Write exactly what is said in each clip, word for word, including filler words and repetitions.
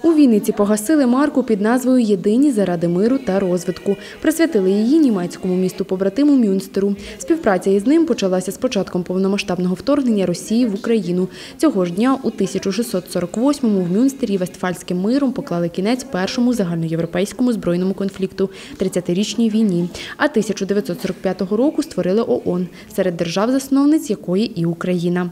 У Вінниці погасили марку під назвою «Єдині заради миру та розвитку». Присвятили її німецькому місту-побратиму Мюнстеру. Співпраця із ним почалася з початком повномасштабного вторгнення Росії в Україну. Цього ж дня у тисяча шістсот сорок восьмому в Мюнстері Вестфальським миром поклали кінець першому загальноєвропейському збройному конфлікту – тридцятирічній війні. А тисяча дев'ятсот сорок п'ятого року створили ООН, серед держав-засновниць якої і Україна.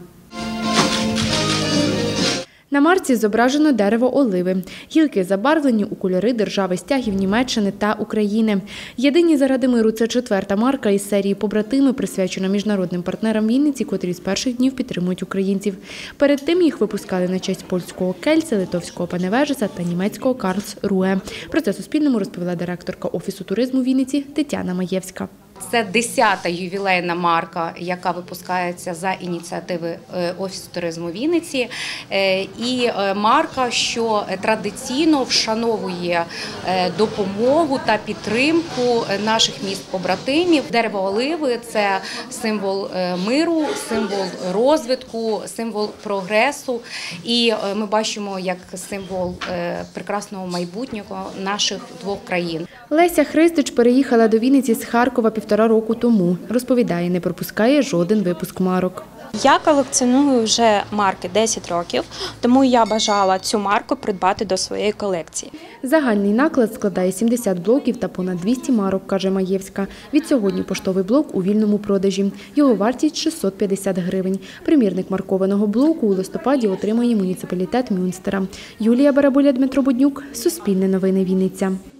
На марці зображено дерево оливи. Гілки забарвлені у кольори держави стягів Німеччини та України. «Єдині заради миру» – це четверта марка із серії «Побратими», присвячена міжнародним партнерам Вінниці, котрі з перших днів підтримують українців. Перед тим їх випускали на честь польського Кельце, литовського Паневежеса та німецького Карлсруе. Про це Суспільному розповіла директорка Офісу туризму Вінниці Тетяна Маєвська. Це десята ювілейна марка, яка випускається за ініціативи Офісу туризму Вінниці. І марка, що традиційно вшановує допомогу та підтримку наших міст-побратимів. Дерево оливи – це символ миру, символ розвитку, символ прогресу. І ми бачимо як символ прекрасного майбутнього наших двох країн. Леся Христич переїхала до Вінниці з Харкова півтора року тому. Розповідає, не пропускає жоден випуск марок. Я колекціоную вже марки десять років, тому я бажала цю марку придбати до своєї колекції. Загальний наклад складає сімдесят блоків та понад двісті марок, каже Маєвська. Від сьогодні поштовий блок у вільному продажі. Його вартість – шістсот п'ятдесят гривень. Примірник маркованого блоку у листопаді отримає муніципалітет Мюнстера. Юлія Барабуля, Дмитро Буднюк. Суспільне новини, Вінниця.